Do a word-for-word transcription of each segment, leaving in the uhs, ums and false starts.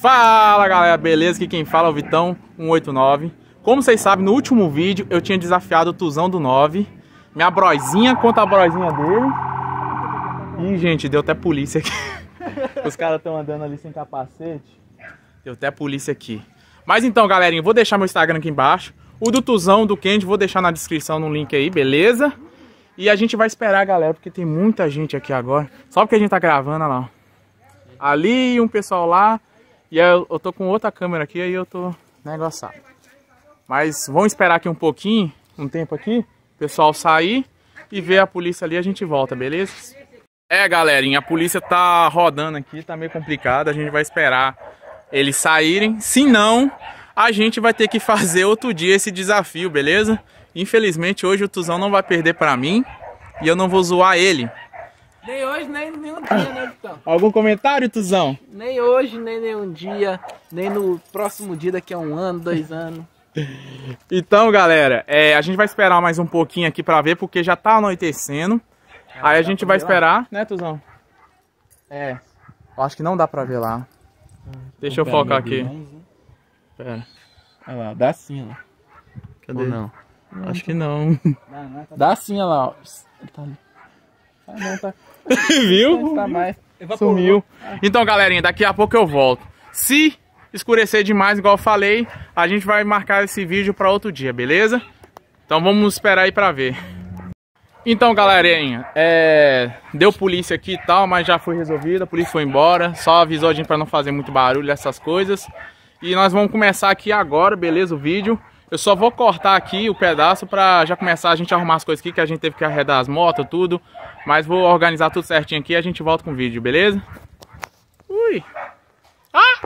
Fala galera, beleza? Aqui quem fala é o Vitão cento e oitenta e nove. Como vocês sabem, no último vídeo eu tinha desafiado o Tuzão do nove, minha brozinha contra a brozinha dele. Ih, gente, deu até polícia aqui. Os caras estão andando ali sem capacete. Deu até polícia aqui. Mas então, galerinha, eu vou deixar meu Instagram aqui embaixo. O do Tuzão, do Kendi, vou deixar na descrição no link aí, beleza? E a gente vai esperar, galera, porque tem muita gente aqui agora. Só porque a gente tá gravando, olha lá. Ali, um pessoal lá. E eu, eu tô com outra câmera aqui, aí eu tô negociado. Mas vamos esperar aqui um pouquinho, um tempo aqui, o pessoal sair e ver a polícia ali, a gente volta, beleza? É, galerinha, a polícia tá rodando aqui, tá meio complicado, a gente vai esperar eles saírem. Se não, a gente vai ter que fazer outro dia esse desafio, beleza? Infelizmente, hoje o Tuzão não vai perder pra mim e eu não vou zoar ele. Nem hoje, nem nenhum dia, né, Vitão? Algum comentário, Tuzão? Nem hoje, nem nenhum dia, nem no próximo dia, daqui a um ano, dois anos. Então, galera, é, a gente vai esperar mais um pouquinho aqui pra ver, porque já tá anoitecendo. É, aí a gente vai esperar, lá, né, Tuzão? É, eu acho que não dá pra ver lá. Deixa eu focar aqui. Pera. Olha lá, dá sim, ó. Cadê? Ou não? não? Acho que não. Dá sim, olha lá, ó. Ele tá ali. Ah, não, tá. Viu? Tá mais. Sumiu. Então, galerinha, daqui a pouco eu volto. Se escurecer demais, igual eu falei, a gente vai marcar esse vídeo para outro dia, beleza? Então vamos esperar aí pra ver. Então, galerinha, é... deu polícia aqui e tal, mas já foi resolvido, a polícia foi embora. Só avisou a gente pra não fazer muito barulho, essas coisas. E nós vamos começar aqui agora, beleza, o vídeo. Eu só vou cortar aqui o pedaço pra já começar a gente arrumar as coisas aqui, que a gente teve que arredar as motos, tudo. Mas vou organizar tudo certinho aqui e a gente volta com o vídeo, beleza? Ui! Ah!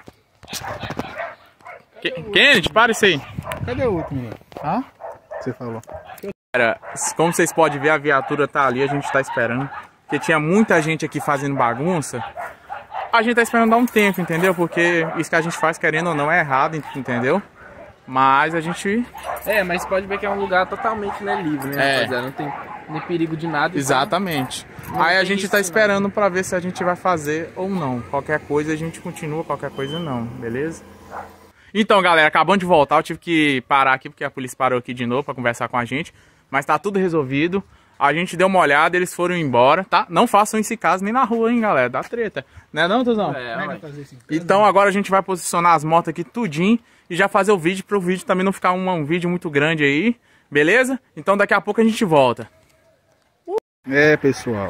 Kennedy, para isso aí. Cadê o último? Ah? Você falou. Galera, como vocês podem ver, a viatura tá ali, a gente tá esperando. Porque tinha muita gente aqui fazendo bagunça. A gente tá esperando dar um tempo, entendeu? Porque isso que a gente faz, querendo ou não, é errado, entendeu? Mas a gente... É, mas pode ver que é um lugar totalmente, né, livre, né, é. rapaziada? Não tem nem perigo de nada. Exatamente. Então, aí a gente tá esperando não. pra ver se a gente vai fazer ou não. Qualquer coisa a gente continua, qualquer coisa não, beleza? Então, galera, acabando de voltar, eu tive que parar aqui porque a polícia parou aqui de novo pra conversar com a gente. Mas tá tudo resolvido. A gente deu uma olhada, eles foram embora, tá? Não façam esse caso nem na rua, hein, galera? Dá treta. Né não, Tuzão? É, vai fazer isso. Então agora a gente vai posicionar as motos aqui tudinho e já fazer o vídeo para o vídeo também não ficar um, um vídeo muito grande aí, beleza? Então daqui a pouco a gente volta. É, pessoal.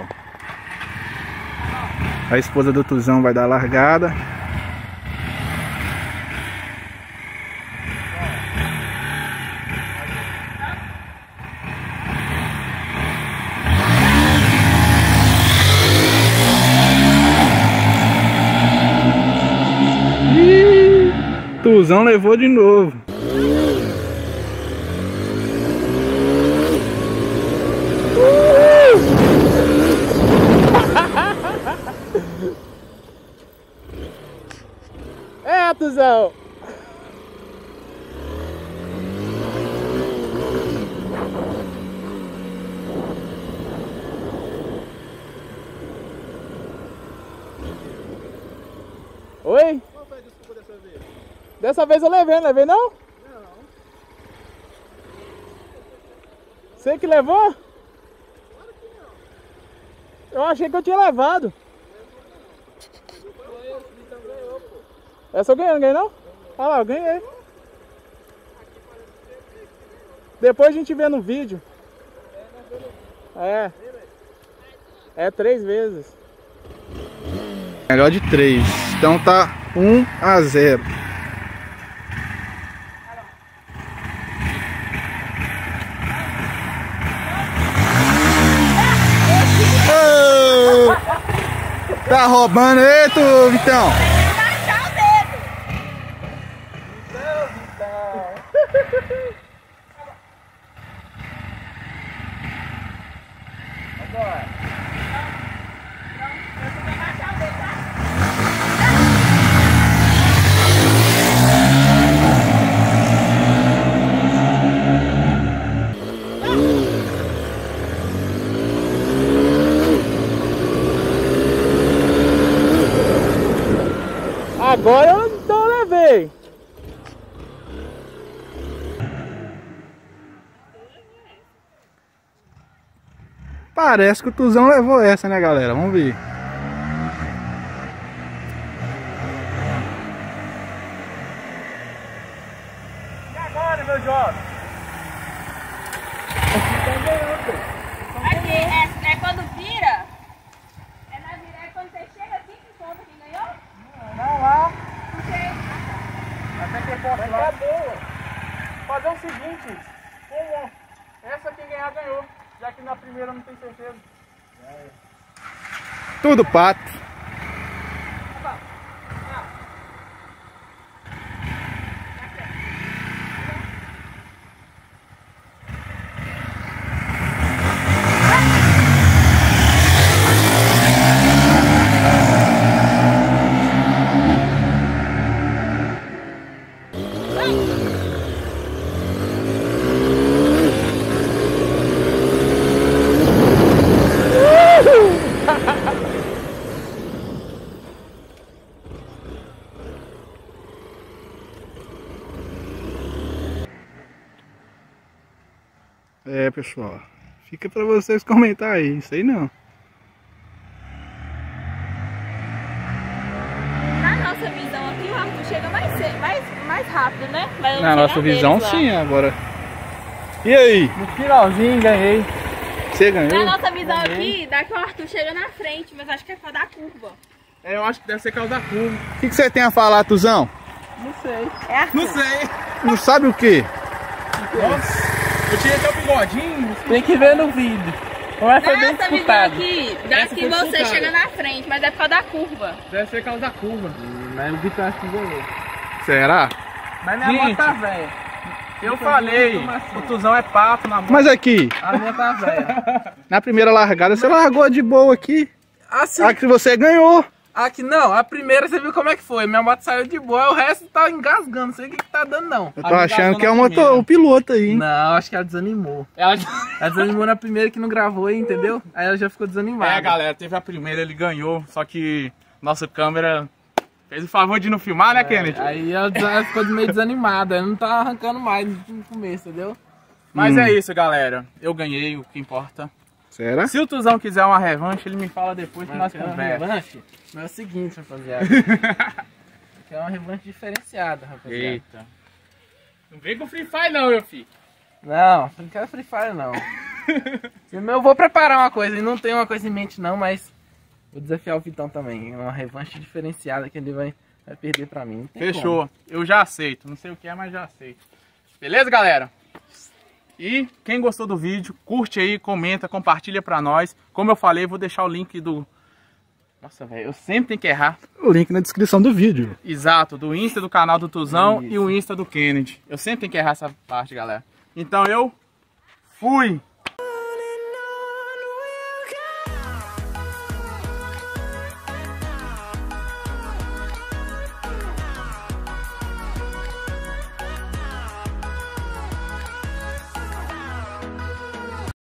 A esposa do Tuzão vai dar a largada. Tuzão levou de novo. É, Tuzão! Oi? Dessa vez eu levei, não levei não? Não. Você que levou? Claro que não. Eu achei que eu tinha levado. Essa eu ganhei, não ganhei não? Olha lá, eu ganhei. Depois a gente vê no vídeo. É. É três vezes. Melhor de três. Então tá um a zero. Tá roubando aí, tu, Vitão? Baixar o dedo. Vitão, Vitão. Agora. Eu vou baixar o dedo, tá? Agora eu tô véi. Parece que o Tuzão levou essa, né, galera? Vamos ver. E agora, meu jovem? Aqui, é, é quando vira. É na vira, é quando você chega aqui que conta quem ganhou? Não, lá. Não sei. Até que posso lá. Fazer o seguinte. Como essa quem ganhar ganhou. Já que na primeira não tem certeza. Tudo pato. É, pessoal, fica pra vocês comentar aí, isso aí não. Na nossa visão aqui, o Arthur chega mais, cedo, mais, mais rápido, né? Mas Na nossa visão sim, agora. E aí? No finalzinho ganhei. Você Na ganhou? nossa visão aqui, dá que o Arthur chega na frente, mas acho que é por causa da curva. É, eu acho que deve ser causa da curva. O que, que você tem a falar, Tuzão? Não sei. É Arthur. Não sei. Não sabe o que? Nossa, eu tirei até o bigodinho. Tem que ver no vídeo. Mas foi Na bem nossa visão disputado. aqui, dá Essa que foi você disputada. chega na frente, mas é por causa da curva. Deve ser causa da curva. Mas o Vitor acho que ganhou. Será? Mas minha Gente. moto tá velha. Eu falei, o Tuzão é pato na mão. Mas aqui, A minha tá velha. na primeira largada você largou de boa aqui. Assim, A que você ganhou. aqui não, a primeira você viu como é que foi. Minha moto saiu de boa, o resto tá engasgando. Não sei o que, que tá dando, não. Eu tô A achando ligação que é na o, motor, primeira. o piloto aí, hein? Não, acho que ela desanimou. Ela... Ela desanimou na primeira que não gravou aí, entendeu? Aí ela já ficou desanimada. É, galera, teve a primeira, ele ganhou, só que nossa câmera fez o favor de não filmar, né, Kennedy? Aí ela, desa- ela ficou meio desanimada, ela não tá arrancando mais no começo, entendeu? Mas Hum. é isso, galera. Eu ganhei, o que importa. Será? Se o Tuzão quiser uma revanche, ele me fala depois que nós Quer uma conversamos. revanche? Mas é o seguinte, rapaziada. Quer uma revanche diferenciada, rapaziada. Eita. Não vem com Free Fire não, meu filho. Não, não quero Free Fire não. Eu vou preparar uma coisa, e não tenho uma coisa em mente não, mas vou desafiar o Vitão também. É uma revanche diferenciada que ele vai, vai perder pra mim. Não tem Fechou. Eu já aceito. Não sei o que é, mas já aceito. Beleza, galera? E quem gostou do vídeo, curte aí, comenta, compartilha pra nós. Como eu falei, vou deixar o link do... Nossa, velho, eu sempre tenho que errar. O link na descrição do vídeo. Exato, do Insta do canal do Tuzão Isso. e o Insta do Kennedy. Eu sempre tenho que errar essa parte, galera. Então eu fui!